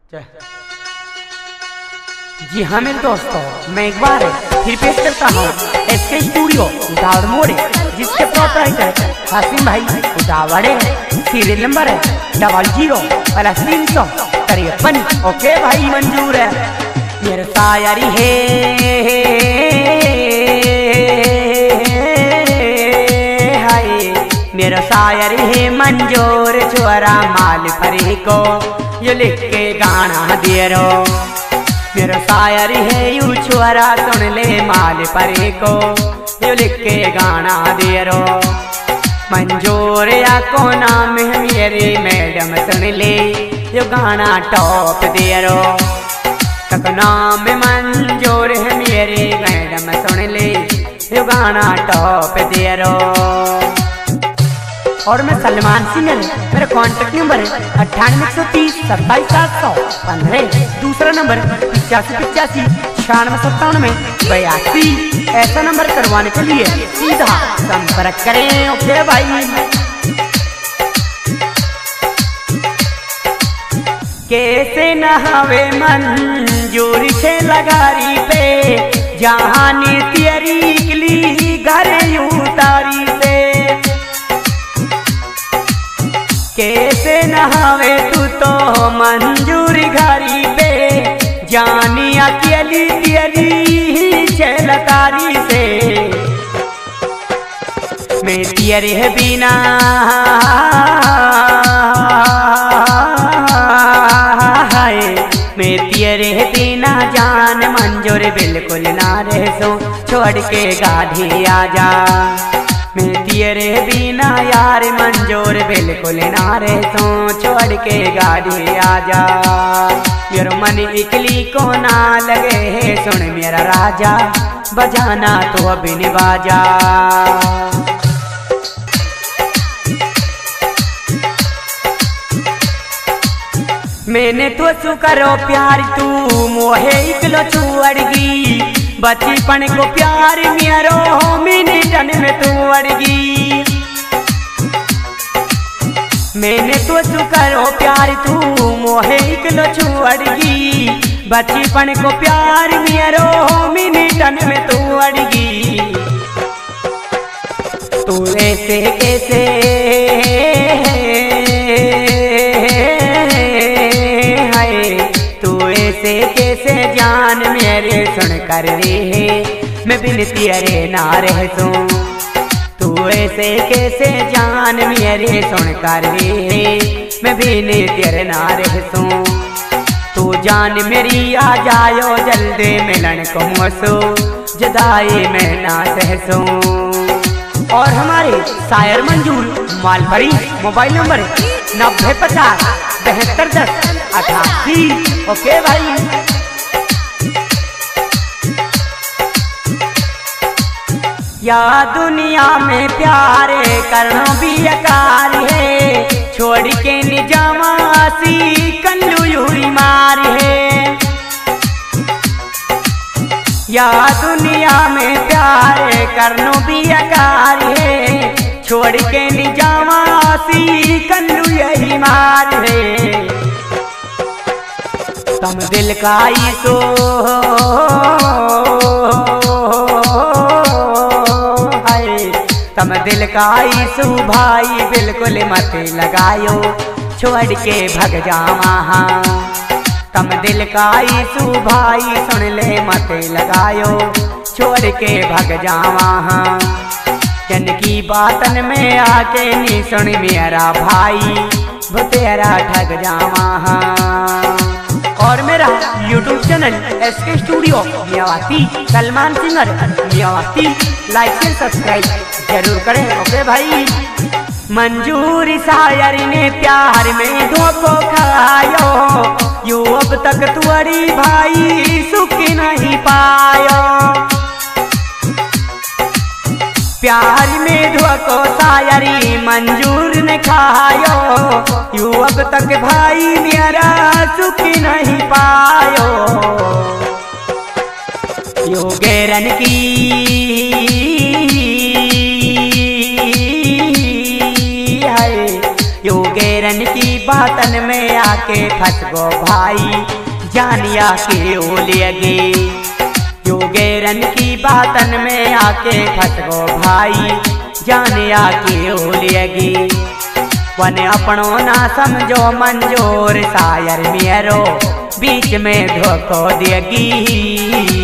जी हाँ मेरे दोस्तों, मैं एक बार फिर पेश करता हूँ एसके स्टूडियो उतावड़ मोड़े, जिसके प्रोपराइटर हासिम भाई उतावड़े है। सीरियल नंबर है 00-353। ओके भाई मंजूर है। मेरे शायरी है हाय, मेरा शायरी है मंजूर छोरा माल फरी को ये लिख के गाना दे रो। मेरा शायरी है यू छोरा सुन ले माल परे को यू लिख के गाना दे रो। मंजूर या को नाम है मेरी मैडम सुन ले यू गाना टॉप दे रो। तक नाम मंजूर है मेरी मैडम सुन ले यू गाना टॉप दे रो। और मैं सलमान सिंह है, मेरा कॉन्टेक्ट नंबर है 98-130-27-715। दूसरा नंबर 85-85-96-97-82। ऐसा नंबर करवाने के लिए सीधा संपर्क करें। ओके भाई। कैसे नहावे मंजूरी से लगारी पे जहानी तेरी गली घर उतारी से। कैसे नहावे तू तो मंजूरी घरी पे जानी अकेली तेरी चलतारी से। मैं तेरे बिना हाय, मैं तेरे बिना जान मंजूर बिल्कुल ना रह सो छोड़ के गाड़ी आजा। मैं तेरे बिना यार मंजूर बिल्कुल ना रह सो छोड़ के गाड़ी आजा। मेरा मन इकली को ना लगे है सुन मेरा राजा बजाना तो अभी निबाजा। मैंने तो सु करो प्यार तू मोहे इकलो छुअड़गी। बचपन को प्यार मेरो मिनटन में तू अड़गी। मैंने तो सु करो प्यार तू मोहे इकलो छुअड़गी। बचपन को प्यार मेरो मिनटन में तू अड़गी। तू ऐसे कैसे कैसे जान मेरे सुन कर रे मैं बिन तेरे ना रह सो। तू ऐसे कैसे जान मेरे सुन कर रे मैं बिन तेरे ना रह सो। तू जान मेरी आ जायो जल्दी मिलन को मोसो जुदाई में ना सह सो। और हमारे शायर मंजूर मालभरी मोबाइल नंबर 9050-7210-88। ओके भाई। या दुनिया में प्यारे करना भी अकार है छोड़ के निजामासी कल्लू यूरी मार है। या दुनिया में प्यारे करना भी अकार है छोड़ के निजामासी कल्लू यही मार है। तुम दिल का ही सो हाय, तुम दिल का ही सो भाई बिल्कुल मत लगायो छोड़ के भग जावा। तुम दिल का ही सो भाई सुन ले मत लगायो छोड़ के भग जावा। जन की बातन में आके नी सुन मेरा भाई वो तेरा ठग जावा। और मेरा YouTube channel SK studio Miyawati Salman singer Miyawati like से सब्सक्राइब जरूर करें। ओके भाई। मंजूरी शायरी ने प्यार में धोखो खायो यू अब तक तुअरी भाई सुख नहीं पायो। प्यार में धोखो शायरी मंजूर ने खायो यू अब तक भाई मेरा सुख नहीं पायो। यो गैरन की है यो गैरन की बातन में आके फंस गो भाई, जानिया के ओलेगे। योगेरन की बातन में आके फंस गो भाई, जानिया के ओलेगे। वन अपनो ना समझो मंजूर, शायर मेरो बीच में धोखो देगी।